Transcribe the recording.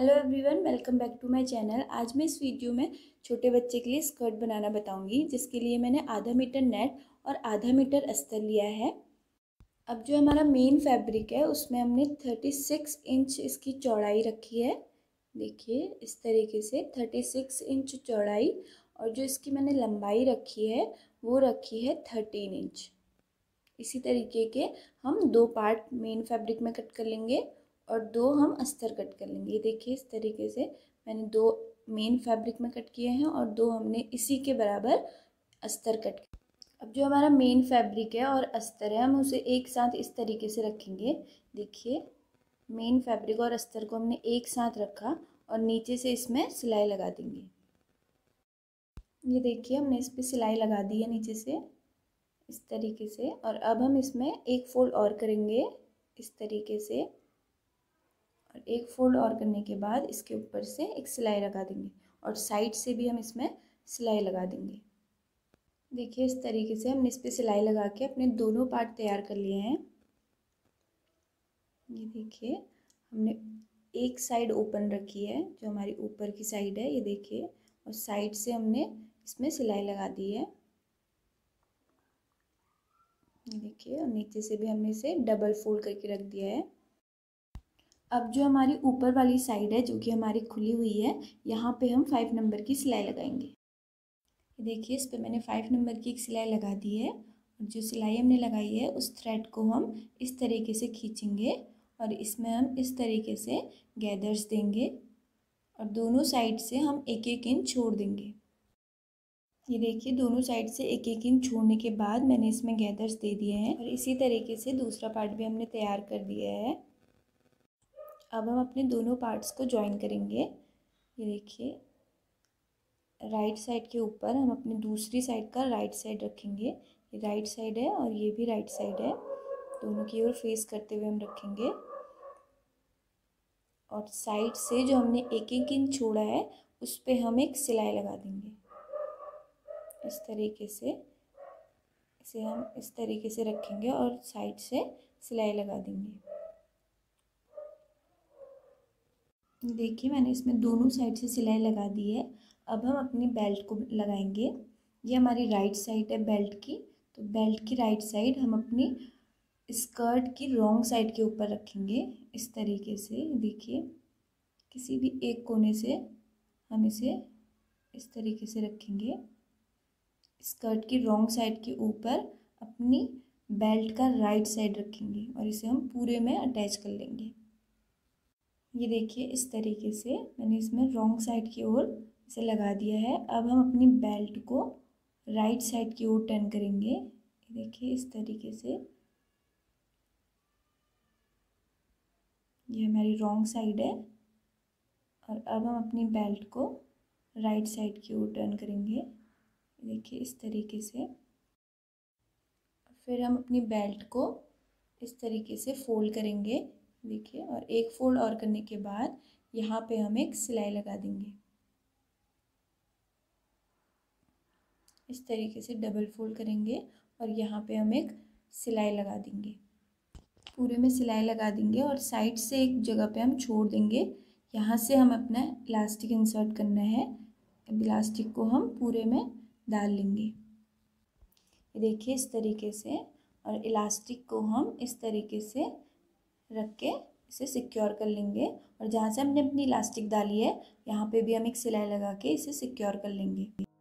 Hello everyone, welcome back to my channel. आज मैं इस वीडियो में छोटे बच्चे के लिए स्कर्ट बनाना बताऊंगी, जिसके लिए मैंने आधा मीटर नेट और आधा मीटर अस्तर लिया है। अब जो हमारा मेन फैब्रिक है उसमें हमने 36 इंच इसकी चौड़ाई रखी है। देखिए इस तरीके से 36 इंच चौड़ाई, और जो इसकी मैंने लंबाई रखी है वो रखी है 13 इंच। इसी तरीके के हम दो पार्ट मेन फैब्रिक में कट कर लेंगे और दो हम अस्तर कट कर लेंगे। देखिए इस तरीके से मैंने दो मेन फैब्रिक में कट किए हैं और दो हमने इसी के बराबर अस्तर कट किए। अब जो हमारा मेन फैब्रिक है और अस्तर है, हम उसे एक साथ इस तरीके से रखेंगे। देखिए मेन फैब्रिक और अस्तर को हमने एक साथ रखा और नीचे से इसमें सिलाई लगा देंगे। ये देखिए हमने इस पर सिलाई लगा दी है नीचे से इस तरीके से। और अब हम इसमें एक फोल्ड और करेंगे इस तरीके से, और एक फोल्ड और करने के बाद इसके ऊपर से एक सिलाई लगा देंगे और साइड से भी हम इसमें सिलाई लगा देंगे। देखिए इस तरीके से हमने इस पर सिलाई लगा के अपने दोनों पार्ट तैयार कर लिए हैं। ये देखिए हमने एक साइड ओपन रखी है, जो हमारी ऊपर की साइड है, ये देखिए, और साइड से हमने इसमें सिलाई लगा दी है। ये देखिए, और नीचे से भी हमने इसे डबल फोल्ड करके रख दिया है। अब जो हमारी ऊपर वाली साइड है जो कि हमारी खुली हुई है, यहाँ पे हम 5 नंबर की सिलाई लगाएंगे। देखिए इस पे मैंने 5 नंबर की एक सिलाई लगा दी है, और जो सिलाई हमने लगाई है उस थ्रेड को हम इस तरीके से खींचेंगे और इसमें हम इस तरीके से गैदर्स देंगे और दोनों साइड से हम एक एक इंच छोड़ देंगे। ये देखिए दोनों साइड से एक एक इंच छोड़ने के बाद मैंने इसमें गैदर्स दे दिए हैं, और इसी तरीके से दूसरा पार्ट भी हमने तैयार कर दिया है। अब हम अपने दोनों पार्ट्स को ज्वाइन करेंगे। ये देखिए राइट साइड के ऊपर हम अपनी दूसरी साइड का राइट साइड रखेंगे। ये राइट साइड है और ये भी राइट साइड है, दोनों की ओर फेस करते हुए हम रखेंगे। और साइड से जो हमने एक एक इंच छोड़ा है उस पे हम एक सिलाई लगा देंगे इस तरीके से। इसे हम इस तरीके से रखेंगे और साइड से सिलाई लगा देंगे। देखिए मैंने इसमें दोनों साइड से सिलाई लगा दी है। अब हम अपनी बेल्ट को लगाएंगे। ये हमारी राइट साइड है बेल्ट की, तो बेल्ट की राइट साइड हम अपनी स्कर्ट की रॉन्ग साइड के ऊपर रखेंगे इस तरीके से। देखिए किसी भी एक कोने से हम इसे इस तरीके से रखेंगे। स्कर्ट की रॉन्ग साइड के ऊपर अपनी बेल्ट का राइट साइड रखेंगे और इसे हम पूरे में अटैच कर लेंगे। ये देखिए इस तरीके से मैंने इसमें रॉन्ग साइड की ओर इसे लगा दिया है। अब हम अपनी बेल्ट को राइट साइड की ओर टर्न करेंगे। ये देखिए इस तरीके से, ये हमारी रॉन्ग साइड है, और अब हम अपनी बेल्ट को राइट साइड की ओर टर्न करेंगे। देखिए इस तरीके से। फिर हम अपनी बेल्ट को इस तरीके से फोल्ड करेंगे। देखिए, और एक फोल्ड और करने के बाद यहाँ पे हम एक सिलाई लगा देंगे इस तरीके से। डबल फोल्ड करेंगे और यहाँ पे हम एक सिलाई लगा देंगे, पूरे में सिलाई लगा देंगे और साइड से एक जगह पे हम छोड़ देंगे। यहाँ से हम अपना इलास्टिक इंसर्ट करना है। इलास्टिक को हम पूरे में डाल लेंगे। ये देखिए इस तरीके से, और इलास्टिक को हम इस तरीके से रख के इसे सिक्योर कर लेंगे। और जहाँ से हमने अपनी इलास्टिक डाली है यहाँ पे भी हम एक सिलाई लगा के इसे सिक्योर कर लेंगे।